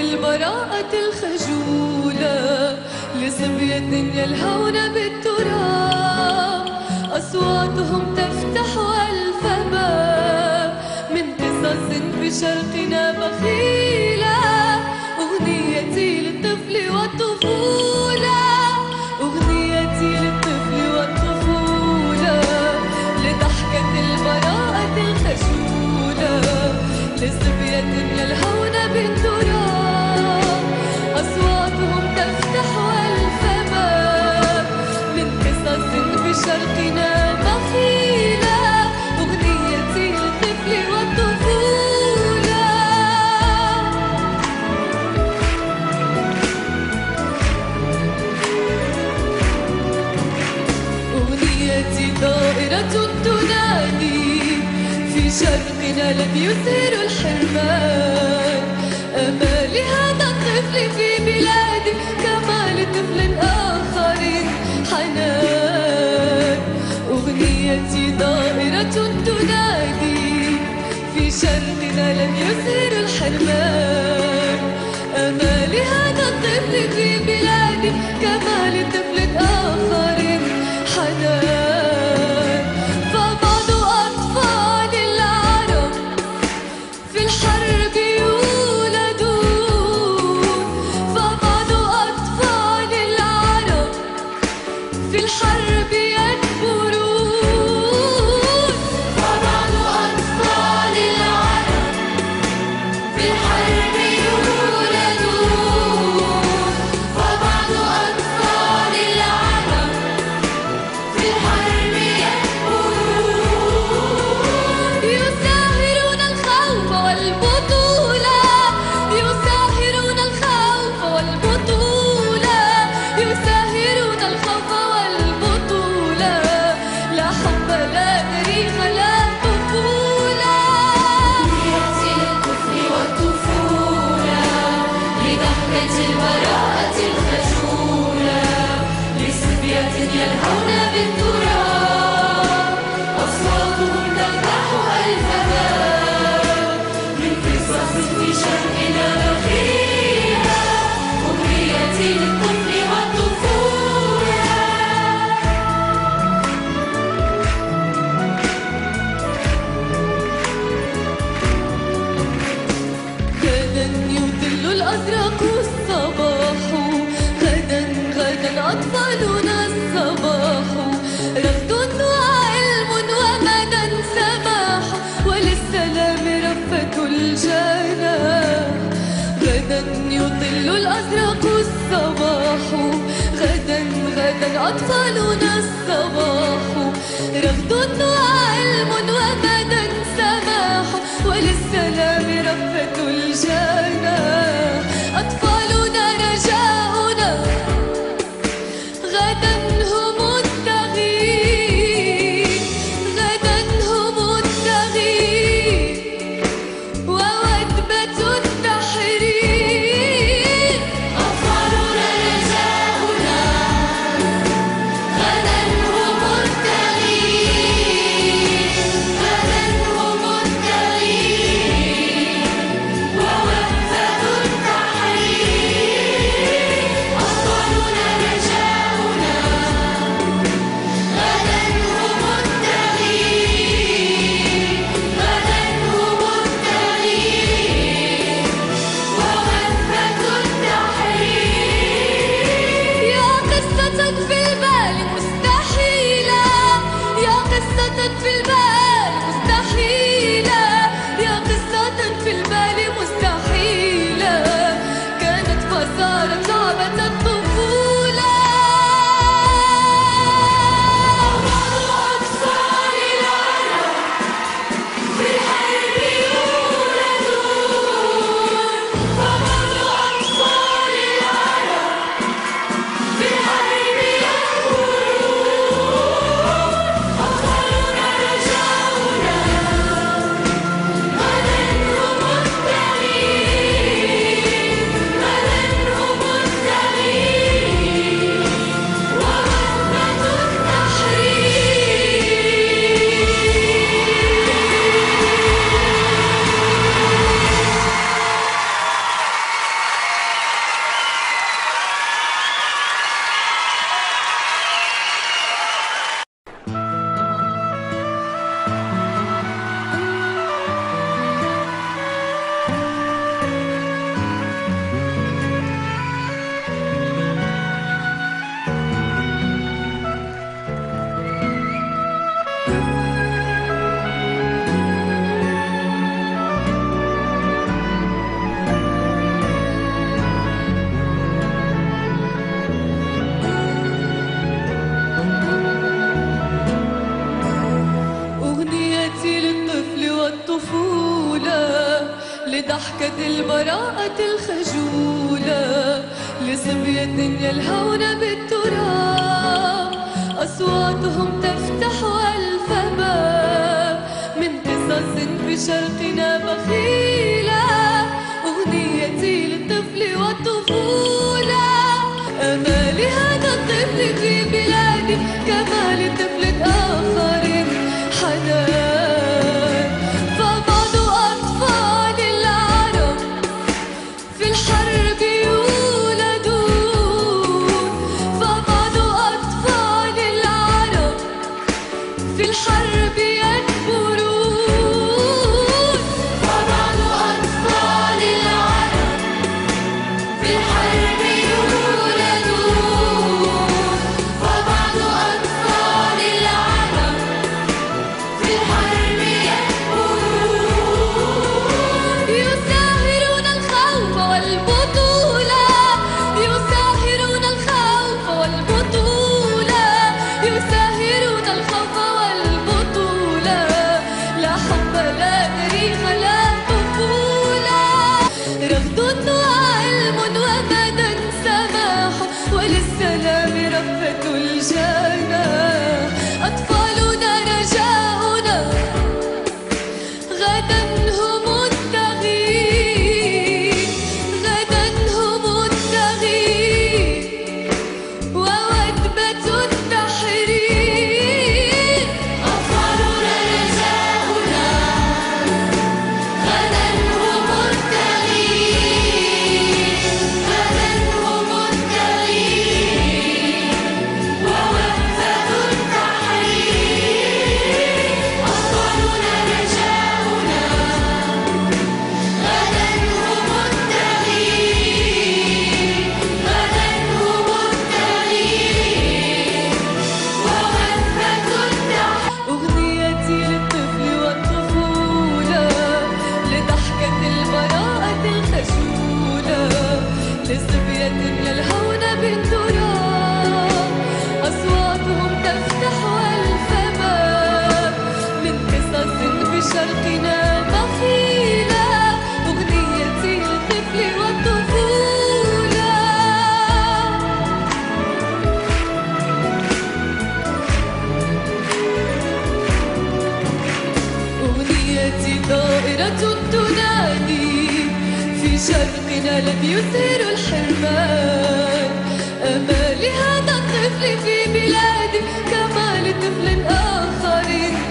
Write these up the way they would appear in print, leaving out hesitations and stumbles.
البراءة الخجولة لصبية يلهون بالتراب، أصواتهم تفتح ألف باب من قصص في شرقنا بخيلة. أغنيتي للطفل والطفولة، أغنيتي للطفل والطفولة، لضحكة البراءة الخجولة لصبية يلهون بالتراب، أصواتهم تفتح ألف باب من قصص بشرقنا بخيلة. أغنيتي للطفل والطفولة. أغنيتي طائرة تنادي في شرقنا لم يثير الحرمان، أمال هذا الطفل في بلادي كما لطفل آخر حنان. أغنيتي ضائرة تنادي في شرقنا لم يثير الحرمان، أمال هذا الطفل في بلادي كما لطفل آخر حنان. فبعض أطفال العرب في الحرب يولدون، فبعض أطفال العرب في الحرب يكبرون، فبعض أطفال العرب في الحرب يولدون، فبعض أطفال العرب في الحرب يكبرون. يساهرون الخوف والبطولة، يساهرون الخوف والبطولة، يساهرون الخوف والبطولة، لا حب لا تاريخ لا طفولة. أغنيتي للطفل والطفولة لضحكة البراءة الخجولة لصبية يلهون بالتراب، أصواتهم تفتح ألف باب من قصص في شرقنا بخيلة. أغنيتي للطفل والطفولة. غدا يطل الأزرق الصباح، غدا غدا أطفالنا الصباح، رفض وعلم ومدى سماح، وللسلام رفة الجناح. غدا يطل الأزرق الصباح، غدا غدا أطفالنا الصباح، رفض وعلم ومدى سماح، وللسلام رفة الجناح. أطفالنا رجاؤنا غدا هم التغيير، غدا هم التغيير ووثبة التحرير. أطفالنا رجاؤنا غدا هم التغيير، غدا هم التغيير ووثبة التحرير. أطفالنا رجاؤنا غدا هم التغيير، غدا هم التغيير ووثبة التحرير. يا قصة في البال مستحيلة، يا قصة في البال مستحيلة، يا قصة في البال مستحيلة، كانت فصارت لعبة الطفولة. بعض أطفال العرب في الحرب يولدون، فبعض أطفال العرب في الحرب يكبرون. أطفالنا رجاؤنا لضحكة البراءة الخجولة لصبية يلهون بالتراب، أصواتهم تفتح ألف باب من قصص في شرقنا بخيلة، أغنيتي للطفل والطفولة. أمال هذا الطفل في بلادي كما لطفل آخر حنان، فبعض أطفال العرب في الحرب يولدون، فبعض أطفال العرب في الحرب يكبرون، فبعض أطفال العرب في الحرب يولدون، فبعض أطفال العرب في الحرب يكبرون، يساهرون الخوف والبطولة، يساهرون الخوف والبطولة، يساهرون الخوف والبطولة، لا حب لا تاريخ لا طفولة، رفض وعلم ومدى سماح وللسلام رفة الجناح، أطفالنا رجاؤنا غدا هم التغيير، غدا هم التغيير ووثبة التحرير، أطفالنا رجاؤنا غدا هم التغيير، غدا هم التغيير ووثبة التحرير، أطفالنا رجاؤنا غدا هم التغيير، غدا هم التغيير ووثبة التحرير. أغنيتي للطفل والطفولة لضحكة البراءة الخجولة لصبية يلهون بالتراب، أصواتهم تفتح ألف باب من قصص بشرقنا بخيلة، أغنيتي للطفل والطفولة. أغنيتي طائرة تنادي في شرقنا لم يثير الحرمان، أمال هذا الطفل في بلادي كما لطفل آخر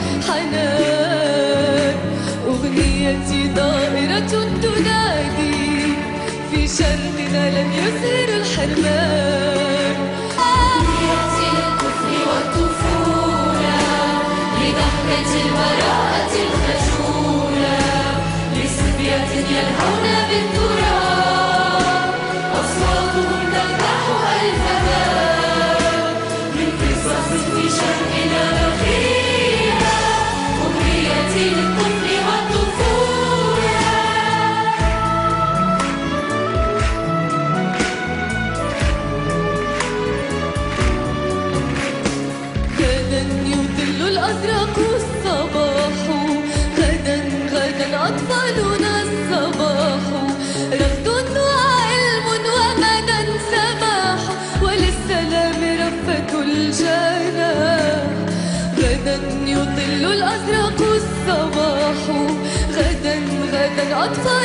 حنان، أغنيتي طائرة تنادي في شرقنا لم يثير الحرمان، أغنيتي للطفل والطفولة لضحكة البراءة الخجولة لصبية يلهون بالتراب، أصواتهم تفتح ألف باب من قصص في شرقنا بخيلة، أغنيتي للطفل والطفولة. غدا يطل الأزرق الصباح، غدا غدا أطفالنا الصباح، رفض وعلم ومدى سماح وللسلام رفة الجناح، غدا يطل الأزرق الصباح، غدا غدا أطفالنا